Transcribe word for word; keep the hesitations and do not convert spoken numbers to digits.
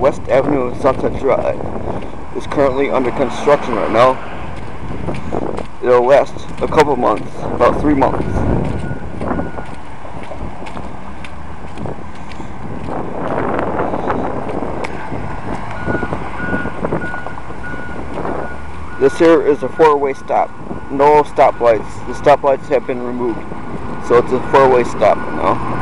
West Avenue and Sunset Drive is currently under construction right now. It'll last a couple months, about three months. This here is a four-way stop. No stoplights. The stoplights have been removed. So it's a four-way stop now.